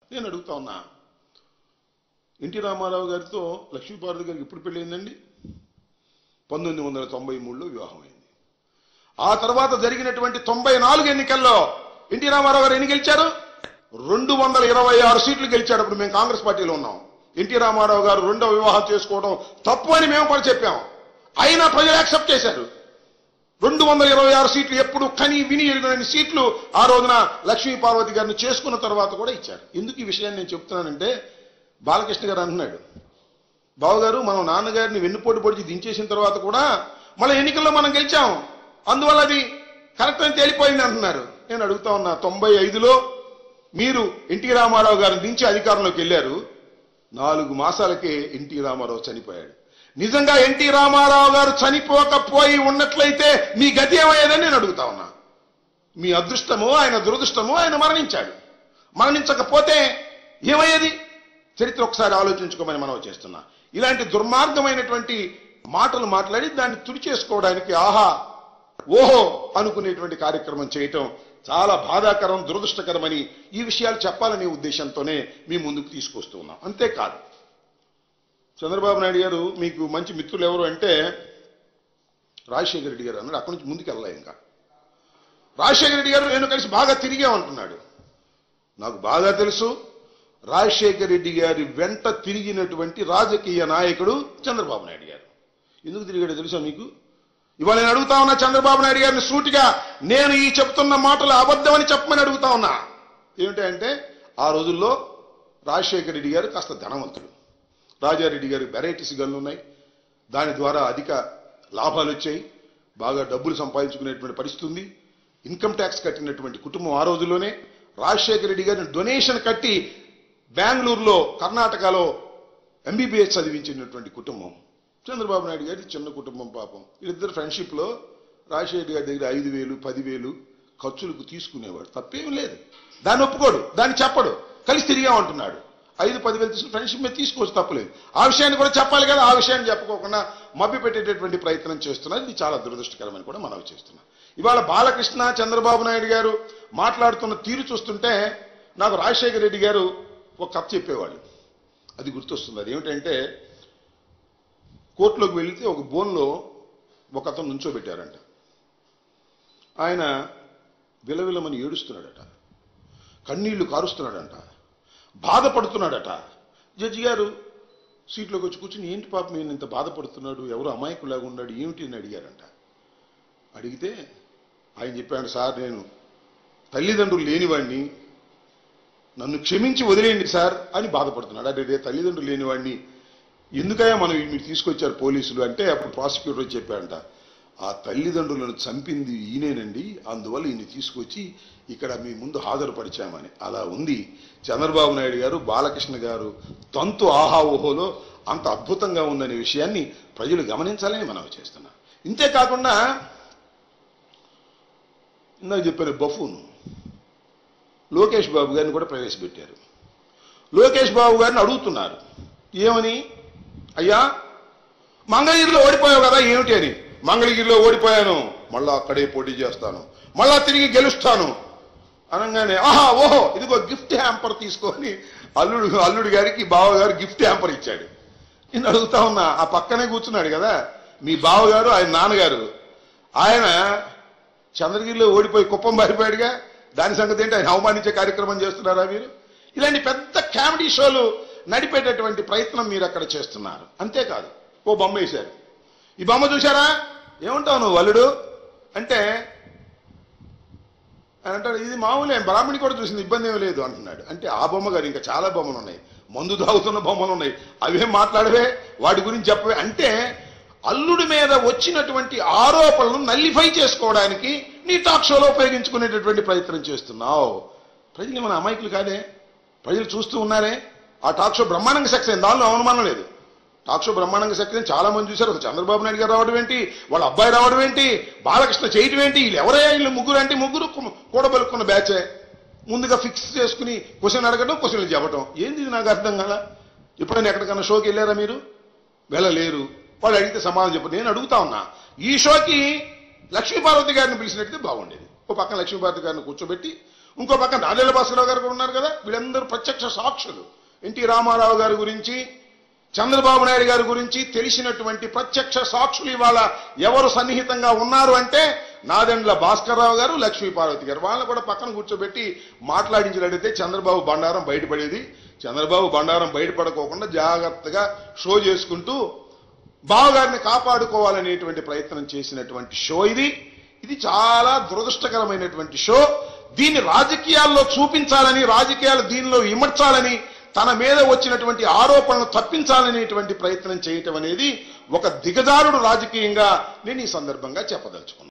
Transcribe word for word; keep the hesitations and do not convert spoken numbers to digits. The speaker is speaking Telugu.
నేను అడుగుతా ఉన్నా, ఎన్టీ రామారావు గారితో లక్ష్మీపార్వతి గారికి ఎప్పుడు పెళ్ళయిందండి? పంతొమ్మిది వందల తొంభై మూడులో వివాహం అయింది. ఆ తర్వాత జరిగినటువంటి తొంభై నాలుగు ఎన్నికల్లో ఎన్టీ రామారావు గారు ఎన్ని గెలిచారు? రెండు వందల ఇరవై ఆరు సీట్లు గెలిచాడు. అప్పుడు మేము కాంగ్రెస్ పార్టీలో ఉన్నాం. ఎన్టీ రామారావు గారు రెండో వివాహం చేసుకోవడం తప్పు అని మేము కూడా చెప్పాం. అయినా ప్రజలు యాక్సెప్ట్ చేశారు. రెండు వందల ఇరవై ఆరు సీట్లు ఎప్పుడు కని విని ఎరుగని సీట్లు ఆ రోజున లక్ష్మీ పార్వతి గారిని చేసుకున్న తర్వాత కూడా ఇచ్చారు. ఎందుకు ఈ విషయాన్ని నేను చెప్తున్నానంటే, బాలకృష్ణ గారు అంటున్నాడు, బావగారు మనం నాన్నగారిని వెన్నుపోటు పొడిచి దించేసిన తర్వాత కూడా మళ్ళీ ఎన్నికల్లో మనం గెలిచాం, అందువల్ల అది కరెక్ట్ అని తేలిపోయింది అంటున్నారు. నేను అడుగుతా ఉన్నా, తొంభై ఐదులో మీరు ఎన్టీ రామారావు గారిని దించి అధికారంలోకి వెళ్ళారు. నాలుగు మాసాలకే ఎన్టీ రామారావు చనిపోయాడు. నిజంగా ఎన్టీ రామారావు గారు చనిపోకపోయి ఉన్నట్లయితే మీ గతి ఏమయ్యేదని నేను అడుగుతా ఉన్నా. మీ అదృష్టమో ఆయన దురదృష్టమో ఆయన మరణించాడు. మరణించకపోతే ఏమయ్యేది? చరిత్ర ఒకసారి ఆలోచించుకోమని మనం చేస్తున్నా. ఇలాంటి దుర్మార్గమైనటువంటి మాటలు మాట్లాడి దాన్ని తుడిచేసుకోవడానికి ఆహా ఓహో అనుకునేటువంటి కార్యక్రమం చేయటం చాలా బాధాకరం, దురదృష్టకరమని ఈ విషయాలు చెప్పాలనే ఉద్దేశంతోనే మీ ముందుకు తీసుకొస్తూ ఉన్నాం. అంతేకాదు, చంద్రబాబు నాయుడు గారు మీకు మంచి మిత్రులు ఎవరు అంటే రాజశేఖర రెడ్డి గారు అన్నాడు. అక్కడి నుంచి ముందుకు వెళ్ళాలి. ఇంకా రాజశేఖర రెడ్డి గారు నేను కలిసి బాగా తిరిగామంటున్నాడు. నాకు బాగా తెలుసు, రాజశేఖర రెడ్డి గారి వెంట తిరిగినటువంటి రాజకీయ నాయకుడు చంద్రబాబు నాయుడు గారు. ఎందుకు తిరిగాడో తెలుసా మీకు? ఇవాళ నేను అడుగుతా ఉన్నా చంద్రబాబు నాయుడు గారిని సూటిగా, నేను ఈ చెప్తున్న మాటలు అబద్ధమని చెప్పమని అడుగుతా ఉన్నా. ఏమిటంటే, ఆ రోజుల్లో రాజశేఖర రెడ్డి గారు కాస్త ధనవంతుడు. రాజారెడ్డి గారికి వెరైటీస్ గన్లు ఉన్నాయి. దాని ద్వారా అధిక లాభాలు వచ్చాయి. బాగా డబ్బులు సంపాదించుకునేటువంటి పరిస్థితి ఉంది. ఇన్కమ్ ట్యాక్స్ కట్టినటువంటి కుటుంబం ఆ రోజుల్లోనే. రాజశేఖర రెడ్డి గారిని డొనేషన్ కట్టి బెంగళూరులో, కర్ణాటకలో ఎంబీబీఎస్ చదివించినటువంటి కుటుంబం. చంద్రబాబు నాయుడు గారి చిన్న కుటుంబం పాపం. వీళ్ళిద్దరు ఫ్రెండ్షిప్ లో రాజశేఖర గారి దగ్గర ఐదు వేలు పదివేలు ఖర్చులకు తీసుకునేవాడు. తప్పేం లేదు, దాన్ని ఒప్పుకోడు, దాన్ని చెప్పడు, కలిసి తిరిగామంటున్నాడు. ఐదు పదివేలు తీసుకుని ఫ్రెండ్షిప్ మీద తీసుకోవచ్చు, తప్పలేదు. ఆ విషయాన్ని కూడా చెప్పాలి కదా. ఆ విషయాన్ని చెప్పుకోకుండా మభ్య పెట్టేటటువంటి ప్రయత్నం చేస్తున్నారు. ఇది చాలా దురదృష్టకరమని కూడా మనం చేస్తున్నాం. ఇవాళ బాలకృష్ణ చంద్రబాబు నాయుడు గారు మాట్లాడుతున్న తీరు చూస్తుంటే నాకు రాజశేఖర రెడ్డి గారు ఒక కథ చెప్పేవాళ్ళు, అది గుర్తొస్తుంది. అది ఏమిటంటే, కోర్టులోకి వెళితే ఒక బోన్లో ఒక అతను నుంచోబెట్టారంట. ఆయన విలవిలమని ఏడుస్తున్నాడట, కన్నీళ్లు కారుస్తున్నాడంట, బాధపడుతున్నాడట. జడ్జి గారు సీట్లోకి వచ్చి కూర్చుని, ఏంటి పాపం ఈయన ఇంత బాధపడుతున్నాడు, ఎవరు అమాయకులాగా ఉన్నాడు, ఏమిటి అని అడిగారంట. అడిగితే ఆయన చెప్పాడు, సార్ నేను తల్లిదండ్రులు లేనివాడిని, నన్ను క్షమించి వదిలేయండి సార్ అని బాధపడుతున్నాడు. అదే తల్లిదండ్రులు లేనివాడిని ఎందుకయ్యా మనం మీరు తీసుకొచ్చారు పోలీసులు అంటే, అప్పుడు ప్రాసిక్యూటర్ వచ్చి చెప్పాడంట, ఆ తల్లిదండ్రులను చంపింది ఈయనేనండి, అందువల్ల ఈయన తీసుకొచ్చి ఇక్కడ మీ ముందు హాజరుపరిచామని. అలా ఉంది చంద్రబాబు నాయుడు గారు, బాలకృష్ణ గారు తంతు ఆహా ఓహోలో అంత అద్భుతంగా ఉందనే విషయాన్ని ప్రజలు గమనించాలని మనం చేస్తున్నాం. ఇంతేకాకుండా ఇందాక చెప్పారు బఫూన్ లోకేష్ బాబు గారిని కూడా ప్రవేశపెట్టారు. లోకేష్ బాబు గారిని అడుగుతున్నారు ఏమని, అయ్యా మంగళగిరిలో ఓడిపోయావు కదా ఏమిటి అని. మంగళగిరిలో ఓడిపోయాను, మళ్ళా అక్కడే పోటీ చేస్తాను, మళ్ళా తిరిగి గెలుస్తాను అనగానే ఆహా ఓహో ఇదిగో గిఫ్ట్ హ్యాంపర్ తీసుకొని అల్లుడు అల్లుడి గారికి బావగారు గిఫ్ట్ హ్యాంపర్ ఇచ్చాడు. నేను అడుగుతా ఉన్నా, ఆ పక్కనే కూర్చున్నాడు కదా మీ బావగారు, ఆయన నాన్నగారు, ఆయన చంద్రగిరిలో ఓడిపోయి కుప్పం పారిపోయాడుగా, దాని సంగతి ఏంటి, ఆయన అవమానించే కార్యక్రమం చేస్తున్నారా మీరు? ఇలాంటి పెద్ద కామెడీ షోలు నడిపేటటువంటి ప్రయత్నం మీరు అక్కడ చేస్తున్నారు. అంతేకాదు, ఓ బొమ్మ వేశారు, ఈ బొమ్మ చూశారా, ఏమంటావు నువ్వు అల్లుడు అంటే, అని అంటాడు, ఇది మామూలే బ్రాహ్మణి కూడా చూసింది, ఇబ్బంది ఏమీ లేదు అంటున్నాడు. అంటే ఆ బొమ్మ గారు ఇంకా చాలా బొమ్మలు ఉన్నాయి, మందు తాగుతున్న బొమ్మలు ఉన్నాయి, అవేం మాట్లాడవే, వాటి గురించి చెప్పవే అంటే, అల్లుడి మీద వచ్చినటువంటి ఆరోపణలను నల్లిఫై చేసుకోవడానికి నీ టాక్ షోలో ఉపయోగించుకునేటటువంటి ప్రయత్నం చేస్తున్నావు. ప్రజలు మన అమాయకులు కాదే, ప్రజలు చూస్తూ ఉన్నారే. ఆ టాక్ షో బ్రహ్మాండంగా సక్సెస్ అయింది, దానిలో అనుమానం లేదు. టాక్ షో బ్రహ్మాండంగా సక్సెస్ అయింది, చాలా మంది చూశారు. చంద్రబాబు నాయుడు గారు రావడం ఏంటి, వాళ్ళ అబ్బాయి రావడం ఏంటి, బాలకృష్ణ చేయటం ఏంటి, వీళ్ళు ఎవరయ్యా వీళ్ళు ముగ్గురు అంటే ముగ్గురు కూడబలుక్కున్న బ్యాచే. ముందుగా ఫిక్స్ చేసుకుని క్వశ్చన్ అడగడం, క్వశ్చన్లు చెప్పడం, ఏంది ఇది నాకు అర్థం కదా. ఎప్పుడైనా ఎక్కడికన్నా షోకి వెళ్ళారా మీరు? వెళ్ళలేరు. వాళ్ళు అడిగితే సమాధానం చెప్పండి. నేను అడుగుతా ఉన్నా, ఈ షోకి లక్ష్మీపార్వతి గారిని పిలిచినట్టు బాగుండేది. ఓ పక్కన లక్ష్మీపార్వతి గారిని కూర్చోబెట్టి ఇంకో పక్క నాదెళ్ల భాస్కరరావు గారు కూడా ఉన్నారు కదా. వీళ్ళందరూ ప్రత్యక్ష సాక్షులు. ఎన్టీ రామారావు గారి గురించి, చంద్రబాబు నాయుడు గారి గురించి తెలిసినటువంటి ప్రత్యక్ష సాక్షులు ఇవాళ ఎవరు సన్నిహితంగా ఉన్నారు అంటే నాదెండ్ల భాస్కరరావు గారు, లక్ష్మీపార్వతి గారు. వాళ్ళని కూడా పక్కన కూర్చోబెట్టి మాట్లాడించినట్టయితే చంద్రబాబు బండారం బయటపడేది. చంద్రబాబు బండారం బయటపడుకోకుండా జాగ్రత్తగా షో చేసుకుంటూ బావగారిని కాపాడుకోవాలనేటువంటి ప్రయత్నం చేసినటువంటి షో ఇది. ఇది చాలా దురదృష్టకరమైనటువంటి షో. దీన్ని రాజకీయాల్లో చూపించాలని, రాజకీయాలు దీనిలో విమర్చాలని, తన మీద వచ్చినటువంటి ఆరోపణలు తప్పించాలనేటువంటి ప్రయత్నం చేయటం అనేది ఒక దిగజారుడు రాజకీయంగా నేను ఈ సందర్భంగా చెప్పదలుచుకున్నాను.